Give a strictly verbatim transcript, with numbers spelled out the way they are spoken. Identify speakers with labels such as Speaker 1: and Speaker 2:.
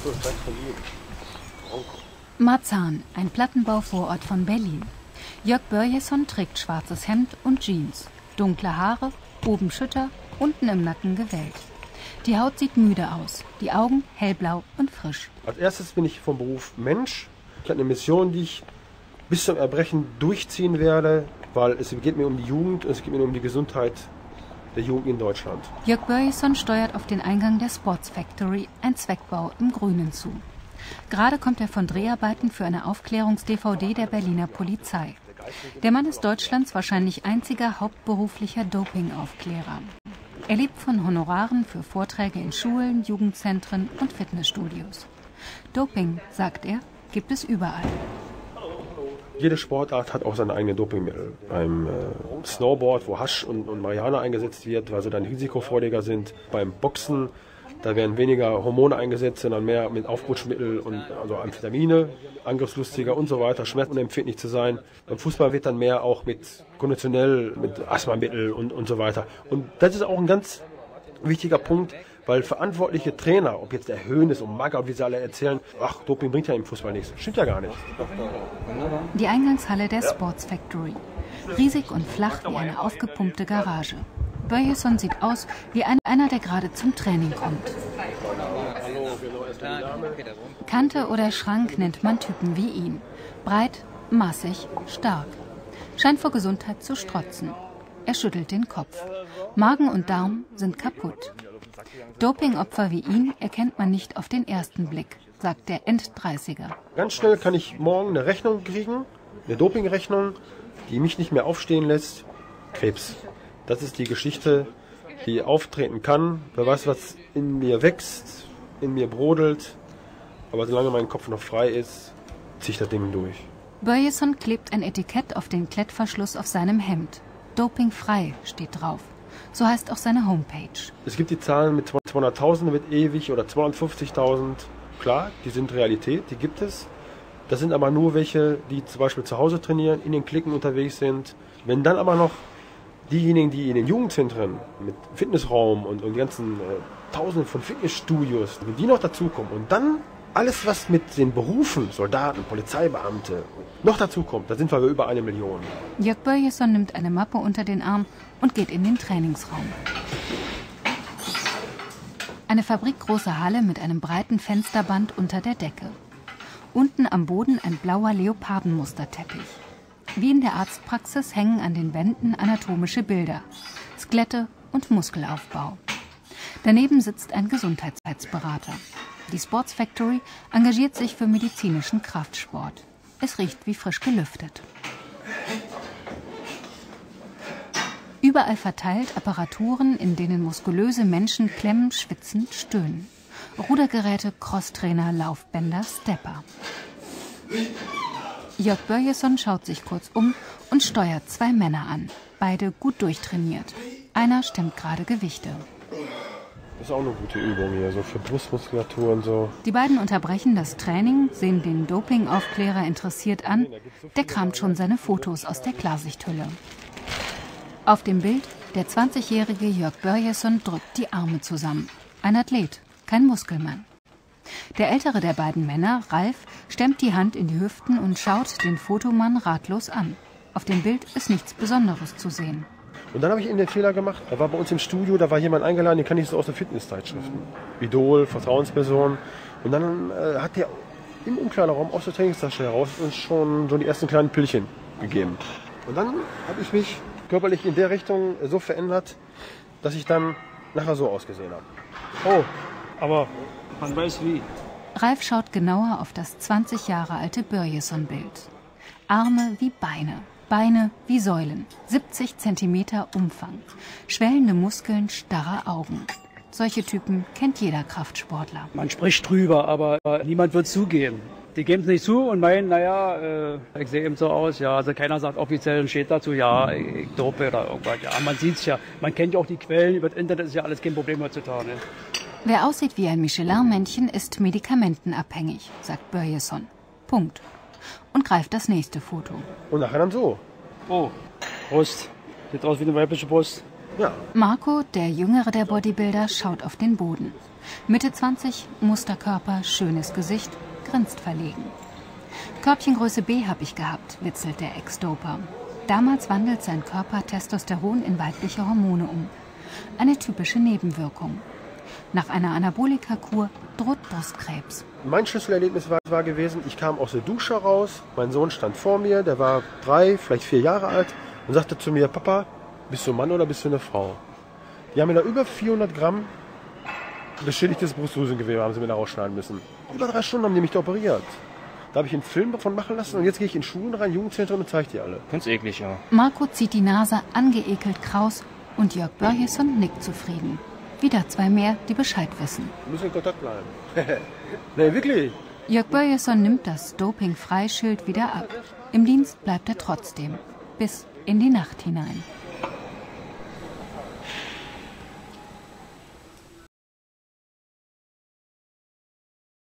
Speaker 1: Marzahn, ein Plattenbauvorort von Berlin. Jörg Börjesson trägt schwarzes Hemd und Jeans, dunkle Haare, oben Schütter, unten im Nacken gewellt. Die Haut sieht müde aus, die Augen hellblau und frisch.
Speaker 2: Als erstes bin ich vom Beruf Mensch. Ich habe eine Mission, die ich bis zum Erbrechen durchziehen werde, weil es geht mir um die Jugend und es geht mir um die Gesundheit der Jugend in Deutschland.
Speaker 1: Jörg Börjesson steuert auf den Eingang der Sports Factory, ein Zweckbau im Grünen, zu. Gerade kommt er von Dreharbeiten für eine Aufklärungs-D V D der Berliner Polizei. Der Mann ist Deutschlands wahrscheinlich einziger hauptberuflicher Dopingaufklärer. Er lebt von Honoraren für Vorträge in Schulen, Jugendzentren und Fitnessstudios. Doping, sagt er, gibt es überall.
Speaker 2: Jede Sportart hat auch seine eigenen Dopingmittel. Beim äh, Snowboard, wo Hasch und, und Marihuana eingesetzt wird, weil sie dann risikofreudiger sind. Beim Boxen, da werden weniger Hormone eingesetzt, sondern mehr mit Aufputschmittel und also Amphetamine, angriffslustiger und so weiter, schmerzunempfindlich zu sein. Beim Fußball wird dann mehr auch mit konditionell, mit Asthmamittel und, und so weiter. Und das ist auch ein ganz wichtiger Punkt, weil verantwortliche Trainer, ob jetzt der Hoeneß und Magath, wie sie alle erzählen, ach, Doping bringt ja im Fußball nichts. Stimmt ja gar nicht.
Speaker 1: Die Eingangshalle der Sports Factory. Riesig und flach wie eine aufgepumpte Garage. Börjesson sieht aus wie einer, der gerade zum Training kommt. Kante oder Schrank nennt man Typen wie ihn. Breit, massig, stark. Scheint vor Gesundheit zu strotzen. Er schüttelt den Kopf. Magen und Darm sind kaputt. Dopingopfer wie ihn erkennt man nicht auf den ersten Blick, sagt der Enddreißiger.
Speaker 2: Ganz schnell kann ich morgen eine Rechnung kriegen, eine Dopingrechnung, die mich nicht mehr aufstehen lässt. Krebs. Das ist die Geschichte, die auftreten kann. Wer weiß, was in mir wächst, in mir brodelt. Aber solange mein Kopf noch frei ist, ziehe ich das Ding durch.
Speaker 1: Börjesson klebt ein Etikett auf den Klettverschluss auf seinem Hemd. Dopingfrei steht drauf. So heißt auch seine Homepage.
Speaker 2: Es gibt die Zahlen mit zweihunderttausend wird ewig oder zweihundertfünfzigtausend. Klar, die sind Realität, die gibt es. Das sind aber nur welche, die zum Beispiel zu Hause trainieren, in den Klicken unterwegs sind. Wenn dann aber noch diejenigen, die in den Jugendzentren mit Fitnessraum und, und die ganzen äh, Tausenden von Fitnessstudios, wenn die noch dazukommen und dann alles, was mit den Berufen, Soldaten, Polizeibeamte, noch dazukommt, da sind wir über eine Million.
Speaker 1: Jörg Börjesson nimmt eine Mappe unter den Arm und geht in den Trainingsraum. Eine fabrikgroße Halle mit einem breiten Fensterband unter der Decke. Unten am Boden ein blauer Leopardenmusterteppich. Wie in der Arztpraxis hängen an den Wänden anatomische Bilder, Skelette und Muskelaufbau. Daneben sitzt ein Gesundheitsberater. Die Sports Factory engagiert sich für medizinischen Kraftsport. Es riecht wie frisch gelüftet. Überall verteilt Apparaturen, in denen muskulöse Menschen klemmen, schwitzen, stöhnen. Rudergeräte, Crosstrainer, Laufbänder, Stepper. Jörg Börjesson schaut sich kurz um und steuert zwei Männer an. Beide gut durchtrainiert. Einer stemmt gerade Gewichte.
Speaker 2: Das ist auch eine gute Übung hier, so für Brustmuskulatur und so.
Speaker 1: Die beiden unterbrechen das Training, sehen den Dopingaufklärer interessiert an. Der kramt schon seine Fotos aus der Klarsichthülle. Auf dem Bild, der zwanzigjährige Jörg Börjesson drückt die Arme zusammen. Ein Athlet, kein Muskelmann. Der ältere der beiden Männer, Ralf, stemmt die Hand in die Hüften und schaut den Fotomann ratlos an. Auf dem Bild ist nichts Besonderes zu sehen.
Speaker 2: Und dann habe ich eben den Fehler gemacht. Da war bei uns im Studio, da war jemand eingeladen, den kann ich so aus den Fitnesszeitschriften. Idol, Vertrauensperson. Und dann äh, hat der im Umkleideraum aus der Trainingstasche heraus uns schon so die ersten kleinen Pillchen gegeben. Und dann habe ich mich körperlich in der Richtung so verändert, dass ich dann nachher so ausgesehen habe. Oh, aber man weiß wie.
Speaker 1: Ralf schaut genauer auf das zwanzig Jahre alte Börjesson-Bild. Arme wie Beine. Beine wie Säulen, siebzig Zentimeter Umfang, schwellende Muskeln, starre Augen. Solche Typen kennt jeder Kraftsportler.
Speaker 3: Man spricht drüber, aber niemand wird zugeben. Die geben es nicht zu und meinen, naja, äh, ich sehe eben so aus. Ja, also keiner sagt offiziell, steht dazu, ja, ich dope oder irgendwas. Ja, man sieht es ja. Man kennt ja auch die Quellen. Über das Internet ist ja alles kein Problem heutzutage.
Speaker 1: Wer aussieht wie ein Michelin-Männchen, ist medikamentenabhängig, sagt Börjesson. Punkt. Und greift das nächste Foto.
Speaker 2: Und nachher dann so.
Speaker 3: Oh, Brust. Sieht aus wie eine weibliche Brust.
Speaker 2: Ja.
Speaker 1: Marco, der jüngere der Bodybuilder, schaut auf den Boden. Mitte zwanzig, Musterkörper, schönes Gesicht, grinst verlegen. Körbchengröße B habe ich gehabt, witzelt der Ex-Doper. Damals wandelt sein Körper Testosteron in weibliche Hormone um. Eine typische Nebenwirkung. Nach einer Anabolika-Kur droht Brustkrebs.
Speaker 2: Mein Schlüsselerlebnis war, war gewesen, ich kam aus der Dusche raus, mein Sohn stand vor mir, der war drei, vielleicht vier Jahre alt und sagte zu mir, Papa, bist du ein Mann oder bist du eine Frau? Die haben mir da über vierhundert Gramm beschädigtes Brustdrüsengewebe haben sie mir da rausschneiden müssen. Über drei Stunden haben die mich da operiert. Da habe ich einen Film davon machen lassen und jetzt gehe ich in Schulen rein, Jugendzentren und zeige die alle.
Speaker 4: Ganz eklig, ja.
Speaker 1: Marco zieht die Nase angeekelt kraus und Jörg Börjesson nickt zufrieden. Wieder zwei mehr, die Bescheid wissen.
Speaker 2: Wir müssen in Kontakt bleiben. Nee, wirklich.
Speaker 1: Jörg Börjesson nimmt das Doping-Freischild wieder ab. Im Dienst bleibt er trotzdem. Bis in die Nacht hinein.